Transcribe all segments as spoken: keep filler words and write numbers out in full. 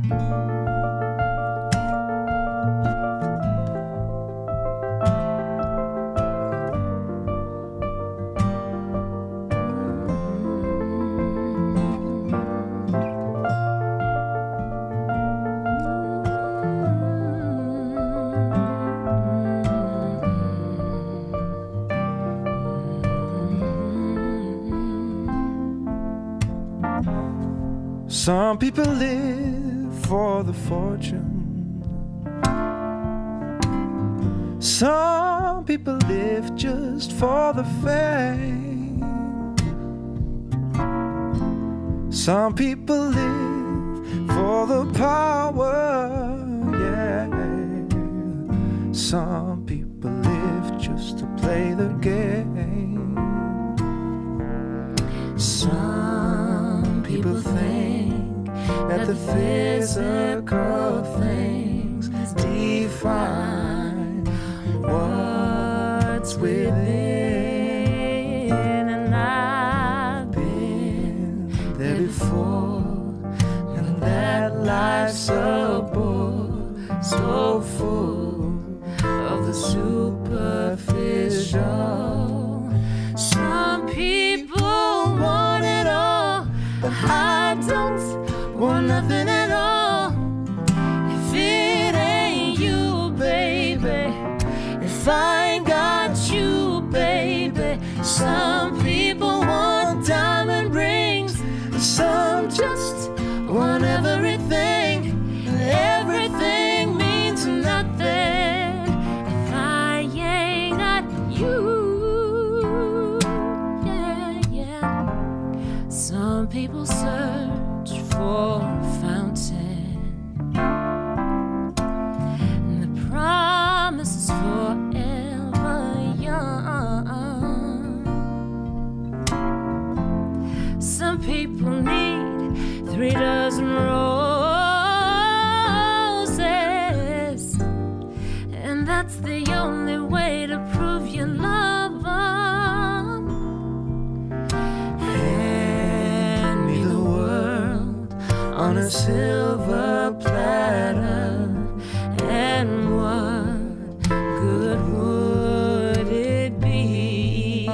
Some people live for the fortune. Some people live just for the fame. Some people live for the power, yeah. Some people live just to play the game. Some people think that the physical things define what's within, and I've been there before, and that life's a bore so full of the superficial. Some people want it all, but I don't want nothing at all. If it ain't you, baby, if I ain't got you, baby. Some people want diamond rings, some just want everything. Everything means nothing if I ain't got you, yeah, yeah. Some people search for a fountain, and the promise is forever young. Some people need three dozen roses, and that's the only way to prove you love them. Hand me the world on a silver platter, and what good would it be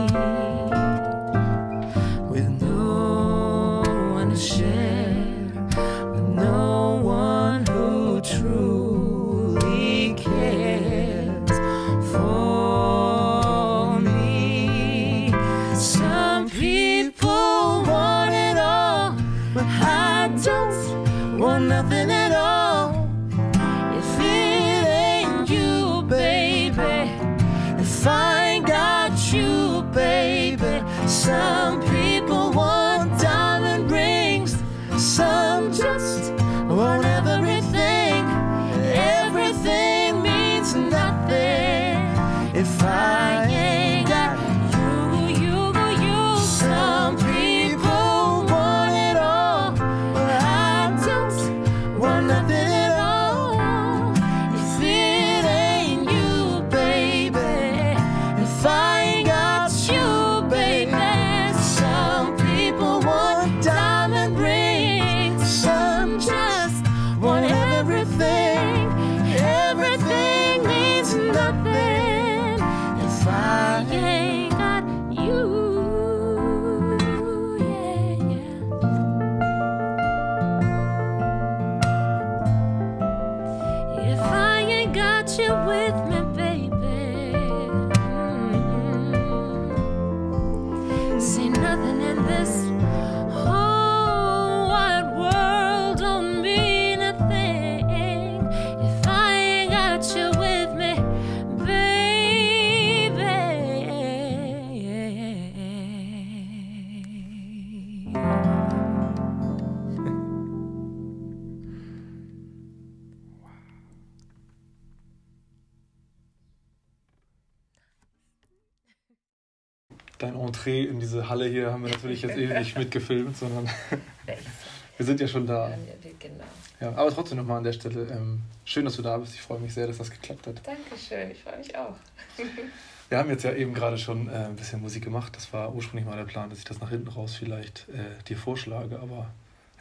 with no one to share, with no one who truly cares for me? Some people want it all, but I don't want nothing at all. If it ain't you, baby, if I ain't got you, baby. Some people want diamond rings, some just want everything. Everything means nothing if I ain't got you, you, you. Some people want it all, but I don't want nothing at all. If it ain't you, baby, if I ain't got you, baby. Some people want diamond rings, some just want everything. Everything means nothing if I ain't got you, yeah, yeah. If I ain't got you with me, baby, mm-hmm. See, nothing in this whole wide world don't mean a thing if I ain't got you with me, baby. Dein Entree in diese Halle hier haben wir natürlich jetzt eh nicht mitgefilmt, sondern wir sind ja schon da. Genau. Ja, aber trotzdem nochmal an der Stelle, ähm, schön, dass du da bist. Ich freue mich sehr, dass das geklappt hat. Dankeschön, ich freue mich auch. Wir haben jetzt ja eben gerade schon äh, ein bisschen Musik gemacht. Das war ursprünglich mal der Plan, dass ich das nach hinten raus vielleicht äh, dir vorschlage. Aber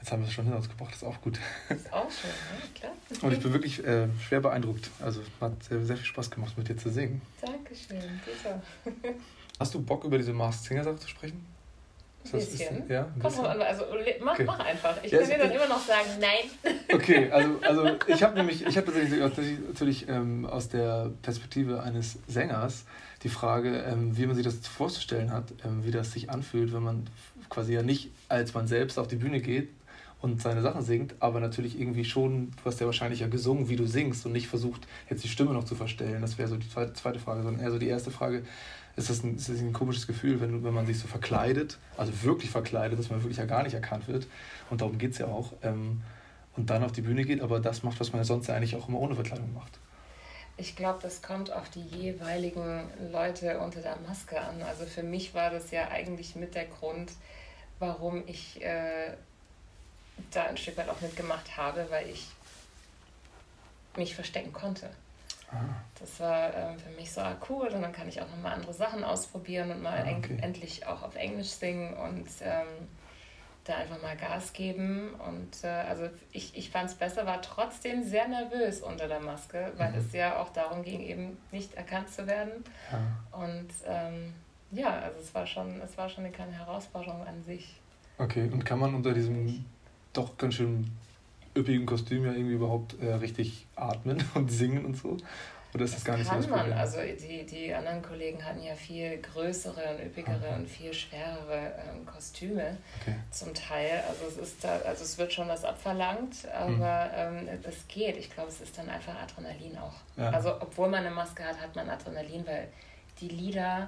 Jetzt haben wir es schon hinausgebracht, das ist auch gut. Das ist auch schön, ne? Klar. Und ich bin wirklich äh, schwer beeindruckt. Also hat sehr, sehr viel Spaß gemacht, mit dir zu singen. Dankeschön, bitte. Hast du Bock, über diese Masked Singer-Sache zu sprechen? Ein bisschen. Ist, ja, ein Kommt drauf an, also mach, okay. mach einfach. Ich Ja, kann dir dann ich, immer noch sagen, nein. Okay, also, also ich habe nämlich, ich habe tatsächlich, natürlich ähm, aus der Perspektive eines Sängers die Frage, ähm, wie man sich das vorzustellen hat, ähm, wie das sich anfühlt, wenn man quasi ja nicht als man selbst auf die Bühne geht und seine Sachen singt, aber natürlich irgendwie schon, du hast ja wahrscheinlich ja gesungen, wie du singst und nicht versucht, jetzt die Stimme noch zu verstellen. Das wäre so die zweite, zweite Frage, sondern eher so die erste Frage, ist das ein, ist das ein komisches Gefühl, wenn, wenn man sich so verkleidet, also wirklich verkleidet, dass man wirklich ja gar nicht erkannt wird, und darum geht es ja auch, ähm, und dann auf die Bühne geht, aber das macht, was man ja sonst ja eigentlich auch immer ohne Verkleidung macht. Ich glaube, das kommt auf die jeweiligen Leute unter der Maske an. Also für mich war das ja eigentlich mit der Grund, warum ich äh, da ein Stück weit auch mitgemacht habe, weil ich mich verstecken konnte. Ah. Das war äh, für mich so ah, cool, und dann kann ich auch nochmal andere Sachen ausprobieren und mal ah, okay. en- endlich auch auf Englisch singen und ähm, da einfach mal Gas geben. Und äh, also ich, ich fand es besser, war trotzdem sehr nervös unter der Maske, weil mhm. es ja auch darum ging, eben nicht erkannt zu werden. Ja. Und ähm, ja, also es war schon, es war schon eine kleine Herausforderung an sich. Okay, und kann man unter diesem doch ganz schön üppigen Kostüm ja irgendwie überhaupt äh, richtig atmen und singen und so? Oder ist das, das gar nicht so das Problem? Kann man, also die, die anderen Kollegen hatten ja viel größere und üppigere okay. und viel schwerere ähm, Kostüme okay. zum Teil. Also es ist da, also es wird schon was abverlangt, aber mhm. ähm, das geht. Ich glaube, es ist dann einfach Adrenalin auch. Ja. Also obwohl man eine Maske hat, hat man Adrenalin, weil die Lieder,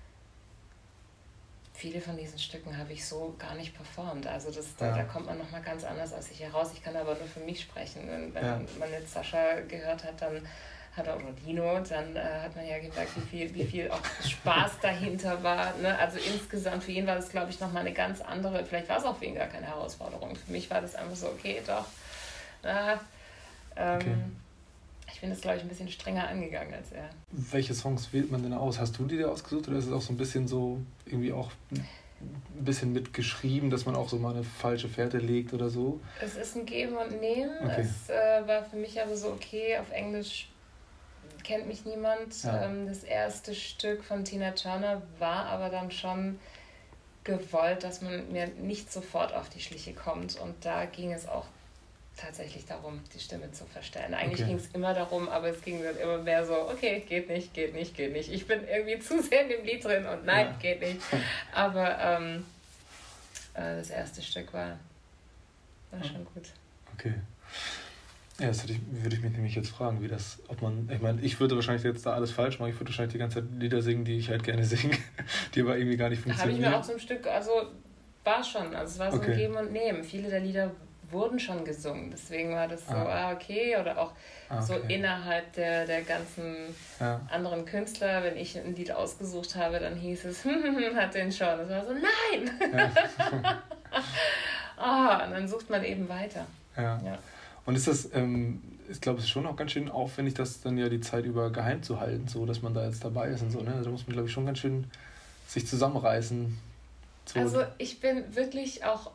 viele von diesen Stücken habe ich so gar nicht performt. Also das, da, ja. da kommt man nochmal ganz anders aus sich heraus. Ich kann aber nur für mich sprechen. Und wenn ja. man jetzt Sascha gehört hat, dann hat er, oder Dino, dann äh, hat man ja gemerkt, wie viel, wie viel auch Spaß dahinter war. Ne? Also insgesamt für ihn war das, glaube ich, nochmal eine ganz andere, vielleicht war es auch für ihn gar keine Herausforderung. Für mich war das einfach so, okay, doch. Na, ähm, okay. Ich bin das, glaube ich, ein bisschen strenger angegangen als er. Welche Songs wählt man denn aus? Hast du die dir ausgesucht, oder ist es auch so ein bisschen so, irgendwie auch ein bisschen mitgeschrieben, dass man auch so mal eine falsche Fährte legt oder so? Es ist ein Geben und Nehmen. Okay. Es äh, war für mich aber so, okay, auf Englisch kennt mich niemand. Ja. Ähm, das erste Stück von Tina Turner war aber dann schon gewollt, dass man mir nicht sofort auf die Schliche kommt. Und da ging es auch tatsächlich darum, die Stimme zu verstellen. Eigentlich okay. ging es immer darum, aber es ging dann immer mehr so, okay, geht nicht, geht nicht, geht nicht. Ich bin irgendwie zu sehr in dem Lied drin und nein, ja. geht nicht. Aber ähm, äh, das erste Stück war, war schon gut. Okay. Ja, das ich, würde ich mich nämlich jetzt fragen, wie das, ob man, ich meine, ich würde wahrscheinlich jetzt da alles falsch machen, ich würde wahrscheinlich die ganze Zeit Lieder singen, die ich halt gerne singe, die aber irgendwie gar nicht funktionieren. Habe ich mir auch zum Stück, also war schon, also es war so okay. ein Geben und Nehmen. Viele der Lieder wurden schon gesungen, deswegen war das so, ah, ah okay, oder auch ah, okay. so innerhalb der, der ganzen ja. anderen Künstler, wenn ich ein Lied ausgesucht habe, dann hieß es, hat den schon, das war so, nein! Ja. ah, und dann sucht man eben weiter. Ja. ja. Und ist das, ähm, ich glaube, es ist schon auch ganz schön aufwendig, das dann ja die Zeit über geheim zu halten, so, dass man da jetzt dabei ist und so, ne? Da muss man, glaube ich, schon ganz schön sich zusammenreißen. So. Also ich bin wirklich auch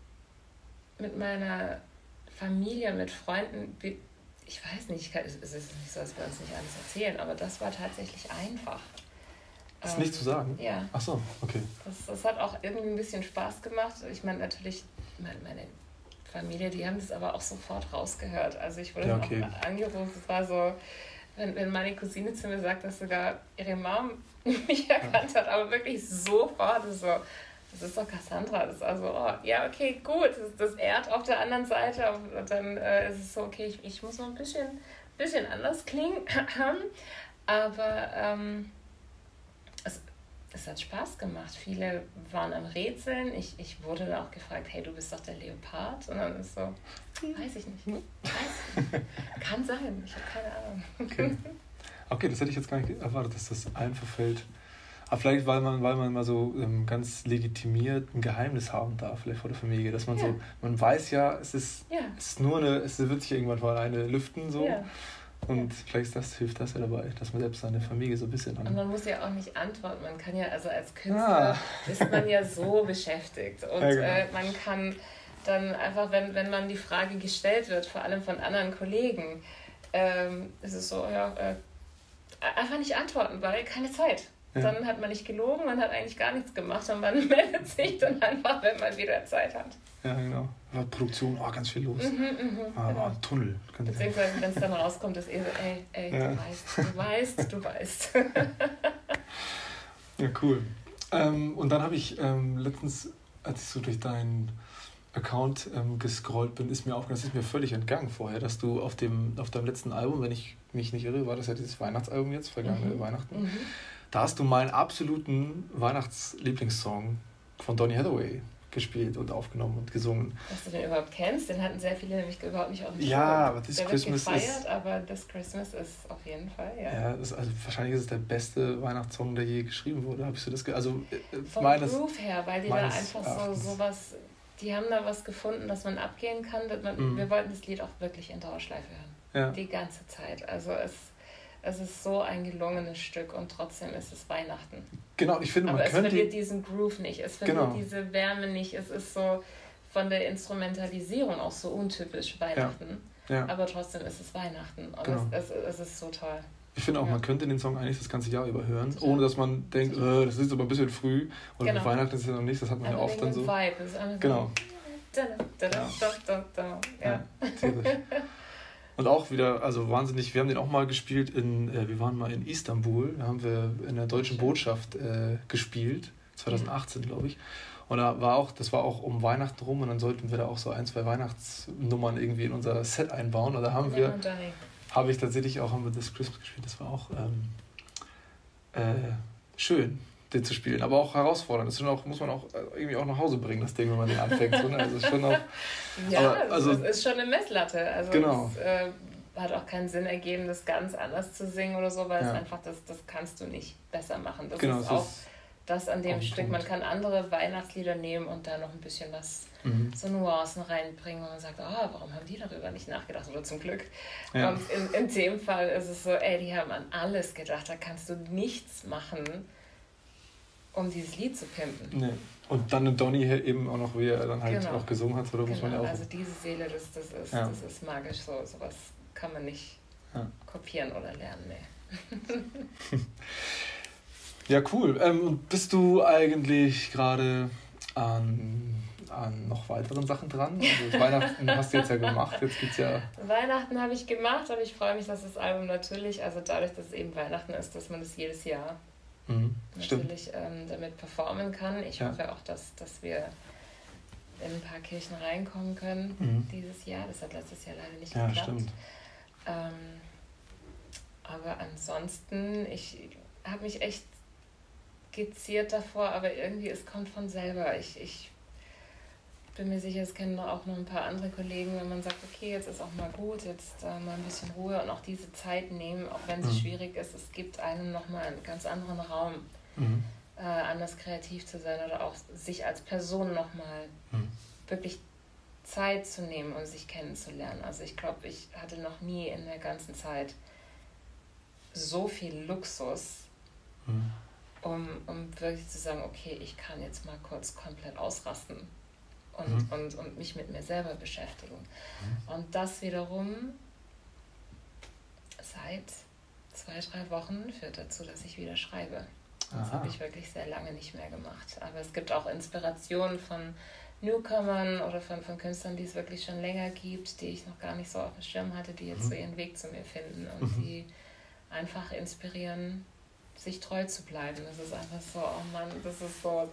mit meiner Familie, mit Freunden, ich weiß nicht, es ist nicht so, als wir uns nicht alles erzählen, aber das war tatsächlich einfach. Das ist ähm, nicht zu sagen? Ja. Ach so, okay. Das, das hat auch irgendwie ein bisschen Spaß gemacht. Ich meine, natürlich, meine, meine Familie, die haben das aber auch sofort rausgehört. Also ich wurde ja, okay. auch angerufen, es war so, wenn, wenn meine Cousine zu mir sagt, dass sogar ihre Mom mich erkannt hat, aber wirklich sofort, so, das ist doch Cassandra, das ist also, oh, ja, okay, gut, das ist das Erd auf der anderen Seite, und dann äh, ist es so, okay, ich, ich muss noch ein bisschen, bisschen anders klingen, aber ähm, es, es hat Spaß gemacht. Viele waren am Rätseln, ich, ich wurde dann auch gefragt, hey, du bist doch der Leopard, und dann ist so, weiß ich nicht, weiß nicht. Kann sein, ich habe keine Ahnung. Okay. okay, das hätte ich jetzt gar nicht erwartet, dass das einfach fällt. Aber vielleicht, weil man, weil man mal so ähm, ganz legitimiert ein Geheimnis haben darf, vielleicht vor der Familie, dass man ja. so, man weiß ja, es ist, ja. es ist nur eine, es wird sich irgendwann von alleine lüften, so. Ja. Und ja. vielleicht ist das, hilft das ja dabei, dass man selbst seine Familie so ein bisschen an... Und man muss ja auch nicht antworten, man kann ja, also als Künstler ah. ist man ja so beschäftigt und ja, genau. äh, man kann dann einfach, wenn, wenn man die Frage gestellt wird, vor allem von anderen Kollegen, ähm, ist es so, ja, äh, einfach nicht antworten, weil keine Zeit. Ja. Dann hat man nicht gelogen, man hat eigentlich gar nichts gemacht und man meldet sich dann einfach, wenn man wieder Zeit hat. Ja, genau. Aber Produktion, oh, ganz viel los. Mhm, mh, ah, genau. Ein Tunnel. Beziehungsweise, wenn es dann rauskommt, ist eh so, ey, ey, ja. du weißt, du weißt, du weißt. Ja, cool. Ähm, und dann habe ich ähm, letztens, als ich so durch deinen Account ähm, gescrollt bin, ist mir aufgefallen, das ist mir völlig entgangen vorher, dass du auf dem auf deinem letzten Album, wenn ich mich nicht irre, war das ja dieses Weihnachtsalbum jetzt, vergangene mhm. Weihnachten, mhm. da hast du meinen absoluten Weihnachtslieblingssong von Donny Hathaway gespielt und aufgenommen und gesungen. Dass du den überhaupt kennst, den hatten sehr viele nämlich überhaupt nicht auf dem Schirm. Ja, aber This der Christmas wird gefeiert, ist... aber This Christmas ist auf jeden Fall, ja. Ja, das, also wahrscheinlich ist es der beste Weihnachtssong, der je geschrieben wurde. Habe ich so das ge- also Vom meines, Groove her, weil die da einfach so sowas, die haben da was gefunden, dass man abgehen kann. Dass man, mhm. Wir wollten das Lied auch wirklich in Dauerschleife hören. Ja. Die ganze Zeit. Also es Es ist so ein gelungenes Stück und trotzdem ist es Weihnachten. Genau, ich finde, aber man es könnte... verliert diesen Groove nicht, es verliert genau. diese Wärme nicht. Es ist so von der Instrumentalisierung auch so untypisch Weihnachten. Ja. Ja. Aber trotzdem ist es Weihnachten und genau. es, es, es ist so toll. Ich finde auch, ja. man könnte den Song eigentlich das ganze Jahr über hören, total. Ohne dass man denkt, äh, das ist aber ein bisschen früh und genau. Weihnachten ist ja noch nicht, das hat man aber ja oft dann so. Vibe. Das ist einfach genau. So da, da, da, da, da, ja. Ja, und auch wieder, also wahnsinnig, wir haben den auch mal gespielt in, äh, wir waren mal in Istanbul, da haben wir in der Deutschen Botschaft äh, gespielt, zwanzig achtzehn glaube ich. Und da war auch, das war auch um Weihnachten rum und dann sollten wir da auch so ein, zwei Weihnachtsnummern irgendwie in unser Set einbauen. Und da haben wir, habe ich tatsächlich auch, haben wir This Christmas gespielt, das war auch ähm, äh, schön, den zu spielen, aber auch herausfordernd. Das auch, muss man auch irgendwie auch nach Hause bringen, das Ding, wenn man den anfängt. So, ne? Also ist schon auch, ja, aber, also, es ist schon eine Messlatte. Also genau. es äh, hat auch keinen Sinn ergeben, das ganz anders zu singen oder so, weil ja. es einfach, das, das kannst du nicht besser machen. Das genau, ist das auch ist das an dem Stück. Punkt. Man kann andere Weihnachtslieder nehmen und da noch ein bisschen was, mhm. so Nuancen reinbringen, wo man sagt, oh, warum haben die darüber nicht nachgedacht? Oder zum Glück. Ja. Und in, in dem Fall ist es so, ey, die haben an alles gedacht, da kannst du nichts machen, um dieses Lied zu pimpen. Nee. Und dann Donny eben auch noch, wie er dann halt genau. auch gesungen hat, oder genau. muss man ja auch... Also diese Seele, das, das, ist, ja. das ist magisch, so sowas kann man nicht ja. kopieren oder lernen. Nee. Ja, cool. Ähm, und bist du eigentlich gerade an, an noch weiteren Sachen dran? Also Weihnachten hast du jetzt ja gemacht, jetzt gibt's ja... Weihnachten habe ich gemacht, aber ich freue mich, dass das Album natürlich, also dadurch, dass es eben Weihnachten ist, dass man das jedes Jahr mhm, natürlich ähm, damit performen kann. Ich ja. hoffe auch, dass, dass wir in ein paar Kirchen reinkommen können mhm. dieses Jahr. Das hat letztes Jahr leider nicht ja, geklappt. Stimmt. Ähm, aber ansonsten, ich habe mich echt geziert davor, aber irgendwie, es kommt von selber. Ich, ich bin mir sicher, es kennen auch noch ein paar andere Kollegen, wenn man sagt, okay, jetzt ist auch mal gut, jetzt äh, mal ein bisschen Ruhe und auch diese Zeit nehmen, auch wenn es mhm. schwierig ist, es gibt einem nochmal einen ganz anderen Raum, mhm. äh, anders kreativ zu sein oder auch sich als Person nochmal mhm. wirklich Zeit zu nehmen und sich kennenzulernen. Also ich glaube, ich hatte noch nie in der ganzen Zeit so viel Luxus, mhm. um, um wirklich zu sagen, okay, ich kann jetzt mal kurz komplett ausrasten und, mhm. und, und mich mit mir selber beschäftigen. Mhm. Und das wiederum seit zwei, drei Wochen führt dazu, dass ich wieder schreibe. Das Aha. habe ich wirklich sehr lange nicht mehr gemacht. Aber es gibt auch Inspirationen von Newcomern oder von, von Künstlern, die es wirklich schon länger gibt, die ich noch gar nicht so auf dem Schirm hatte, die jetzt mhm. so ihren Weg zu mir finden und mhm. die einfach inspirieren, sich treu zu bleiben. Das ist einfach so, oh Mann, das ist so...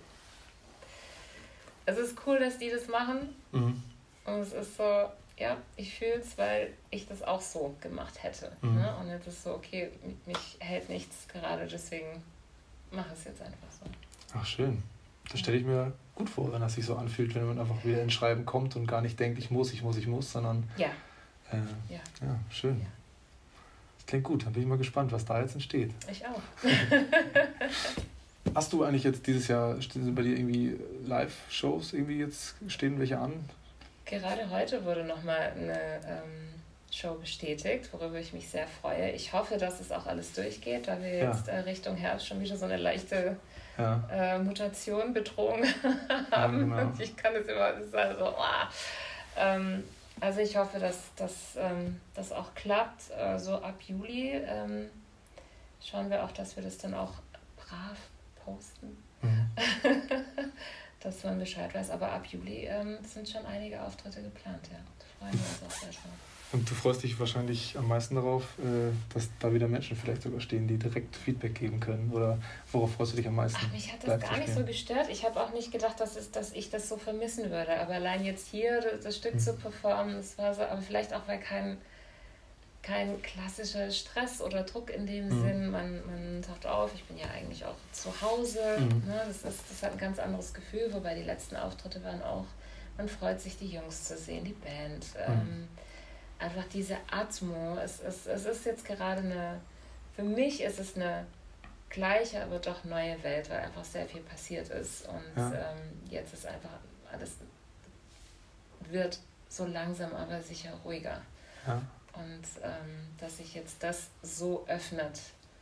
Es ist cool, dass die das machen mhm. und es ist so, ja, ich fühle es, weil ich das auch so gemacht hätte. Mhm. Ne? Und jetzt ist so, okay, mich hält nichts gerade, deswegen mache ich es jetzt einfach so. Ach, schön. Das stelle ich mir gut vor, wenn das sich so anfühlt, wenn man einfach wieder ins Schreiben kommt und gar nicht denkt, ich muss, ich muss, ich muss, sondern... Ja. Äh, ja. ja, schön. Ja. Das klingt gut, dann bin ich mal gespannt, was da jetzt entsteht. Ich auch. Hast du eigentlich jetzt dieses Jahr, sind bei dir irgendwie Live-Shows irgendwie jetzt, stehen welche an? Gerade heute wurde nochmal eine ähm, Show bestätigt, worüber ich mich sehr freue. Ich hoffe, dass es auch alles durchgeht, weil wir Ja. jetzt äh, Richtung Herbst schon wieder so eine leichte ja. äh, Mutation, Bedrohung haben. Ja, genau. Ich kann das immer, das ist also, oh. ähm, also ich hoffe, dass das ähm, dass auch klappt. Äh, so ab Juli ähm, schauen wir auch, dass wir das dann auch brav posten. Mhm. Dass man Bescheid weiß. Aber ab Juli ähm, sind schon einige Auftritte geplant, ja. Da freuen wir uns auch sehr schon. Und du freust dich wahrscheinlich am meisten darauf, dass da wieder Menschen vielleicht sogar stehen, die direkt Feedback geben können? Oder worauf freust du dich am meisten? Ach, mich hat das gar nicht so gestört. Ich habe auch nicht gedacht, dass, es, dass ich das so vermissen würde. Aber allein jetzt hier das, das Stück hm. zu performen, das war so, aber vielleicht auch, weil kein, kein klassischer Stress oder Druck in dem hm. Sinn. Man, man taucht auf, ich bin ja eigentlich auch zu Hause. Hm. Ne? Das, ist, das hat ein ganz anderes Gefühl, wobei die letzten Auftritte waren auch, man freut sich, die Jungs zu sehen, die Band. Hm. Ähm, Einfach diese Atmo, es, es, es ist jetzt gerade eine, für mich ist es eine gleiche, aber doch neue Welt, weil einfach sehr viel passiert ist und ja. ähm, jetzt ist einfach alles, wird so langsam, aber sicher ruhiger. Ja. Und ähm, dass sich jetzt das so öffnet,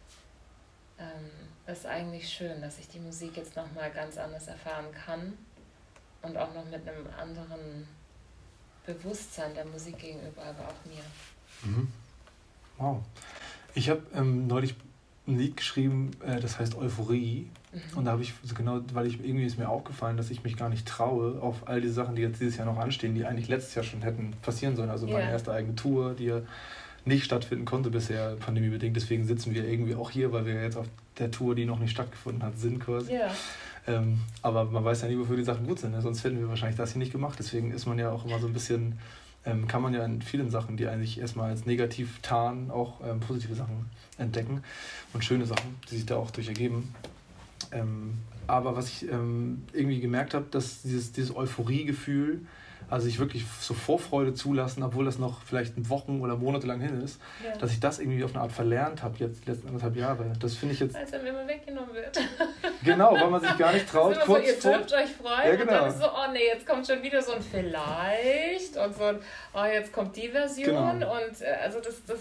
ähm, ist eigentlich schön, dass ich die Musik jetzt nochmal ganz anders erfahren kann und auch noch mit einem anderen Bewusstsein der Musik gegenüber, aber auch mir. Mhm. Wow. Ich habe ähm, neulich ein Lied geschrieben, äh, das heißt Euphorie. Mhm. Und da habe ich, so genau, weil ich irgendwie ist mir aufgefallen, dass ich mich gar nicht traue auf all die Sachen, die jetzt dieses Jahr noch anstehen, die eigentlich letztes Jahr schon hätten passieren sollen. Also yeah. meine erste eigene Tour, die ja nicht stattfinden konnte bisher, pandemiebedingt. Deswegen sitzen wir irgendwie auch hier, weil wir jetzt auf der Tour, die noch nicht stattgefunden hat, sind quasi. Yeah. Ähm, aber man weiß ja nie, wofür die Sachen gut sind, ne? Sonst hätten wir wahrscheinlich das hier nicht gemacht. Deswegen ist man ja auch immer so ein bisschen, ähm, kann man ja in vielen Sachen, die eigentlich erstmal als negativ tarnen, auch ähm, positive Sachen entdecken und schöne Sachen, die sich da auch durch ergeben. Ähm, aber was ich ähm, irgendwie gemerkt habe, dass dieses, dieses Euphorie-Gefühl, also sich wirklich so Vorfreude zulassen, obwohl das noch vielleicht Wochen oder Monate lang hin ist, ja. dass ich das irgendwie auf eine Art verlernt habe, jetzt die letzten anderthalb Jahre. Das finde ich jetzt... Weil es dann immer weggenommen wird. Genau, weil man sich gar nicht traut. Das ist immer kurz so, ihr dürft euch freuen ja, genau. und dann ist so, oh nee, jetzt kommt schon wieder so ein Vielleicht und so ein, oh jetzt kommt die Version genau. und äh, also das, das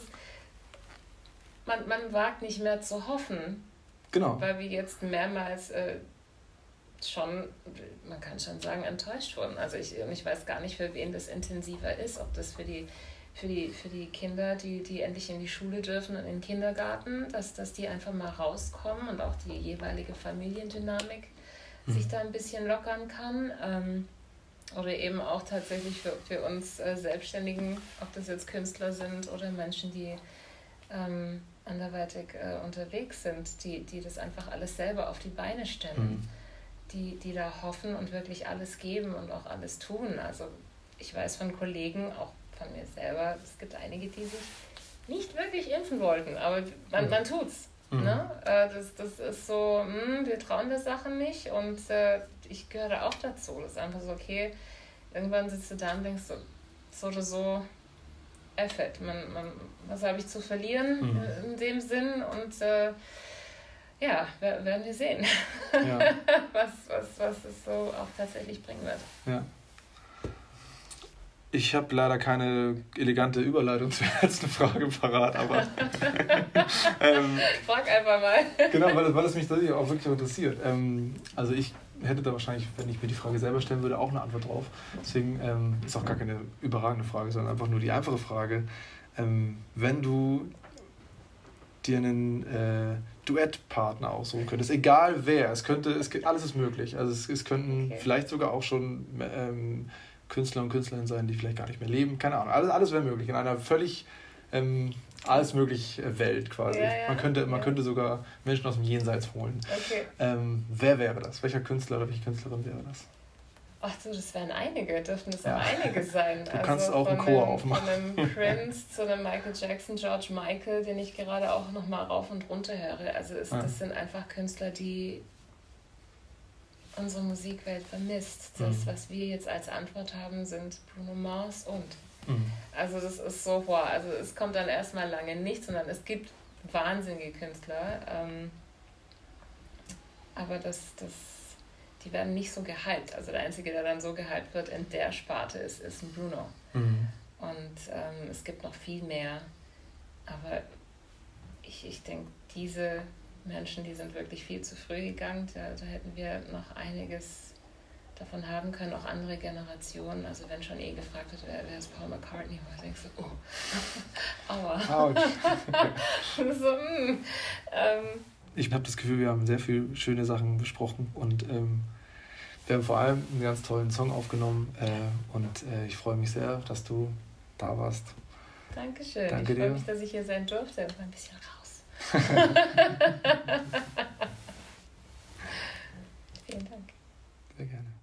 man, man wagt nicht mehr zu hoffen. Genau. Weil wir jetzt mehrmals äh, schon, man kann schon sagen, enttäuscht wurden. Also ich, ich weiß gar nicht, für wen das intensiver ist, ob das für die, für die, für die Kinder, die, die endlich in die Schule dürfen und in den Kindergarten, dass, dass die einfach mal rauskommen und auch die jeweilige Familiendynamik mhm. sich da ein bisschen lockern kann. Ähm, oder eben auch tatsächlich für, für uns äh, Selbstständigen, ob das jetzt Künstler sind oder Menschen, die ähm, anderweitig äh, unterwegs sind, die, die das einfach alles selber auf die Beine stellen. Mhm. Die, die da hoffen und wirklich alles geben und auch alles tun. Also ich weiß von Kollegen, auch von mir selber, es gibt einige, die sich nicht wirklich impfen wollten, aber man, mhm. man tut's. Mhm. Ne? Das, das ist so, mh, wir trauen der Sache nicht und äh, ich gehöre da auch dazu. Das ist einfach so, okay, irgendwann sitzt du da und denkst so, so oder so, Effekt. Man, man, was habe ich zu verlieren mhm. in dem Sinn und äh, ja, werden wir sehen, ja. was, was, was es so auch tatsächlich bringen wird. Ja. Ich habe leider keine elegante Überleitung zur letzten Frage parat, aber ähm, frag einfach mal. Genau, weil, weil es mich tatsächlich auch wirklich interessiert. Ähm, also ich hätte da wahrscheinlich, wenn ich mir die Frage selber stellen würde, auch eine Antwort drauf. Deswegen ähm, ist auch gar keine überragende Frage, sondern einfach nur die einfache Frage. Ähm, wenn du dir einen äh, Duettpartner aussuchen könntest, egal wer, es könnte, es alles ist möglich. Also es, es könnten okay. vielleicht sogar auch schon ähm, Künstler und Künstlerinnen sein, die vielleicht gar nicht mehr leben, keine Ahnung, alles, alles wäre möglich, in einer völlig ähm, alles mögliche Welt quasi. Ja, ja, man könnte, man ja. könnte sogar Menschen aus dem Jenseits holen. Okay. Ähm, wer wäre das? Welcher Künstler oder welche Künstlerin wäre das? Ach so, das wären einige, dürften das ja. auch einige sein. Du also kannst auch einen Chor aufmachen. Von einem Prince zu einem Michael Jackson, George Michael, den ich gerade auch nochmal rauf und runter höre. Also ist, ja. das sind einfach Künstler, die unsere Musikwelt vermisst. Das, mhm. was wir jetzt als Antwort haben, sind Bruno Mars und. Mhm. Also das ist so, wow, also es kommt dann erstmal lange nichts, sondern es gibt wahnsinnige Künstler. Ähm, aber das, das die werden nicht so gehypt. Also der Einzige, der dann so gehypt wird in der Sparte ist, ist ein Bruno. Mhm. Und ähm, es gibt noch viel mehr. Aber ich, ich denke, diese Menschen, die sind wirklich viel zu früh gegangen. Da, da hätten wir noch einiges davon haben können, auch andere Generationen. Also wenn schon eh gefragt wird, wer, wer ist Paul McCartney, wo ich denke so, oh, aua. Autsch. so, mm, ähm, ich habe das Gefühl, wir haben sehr viele schöne Sachen besprochen und ähm, wir haben vor allem einen ganz tollen Song aufgenommen äh, und äh, ich freue mich sehr, dass du da warst. Dankeschön. Danke ich freue dir. mich, dass ich hier sein durfte. Mal ein bisschen raus. Vielen Dank. Sehr gerne.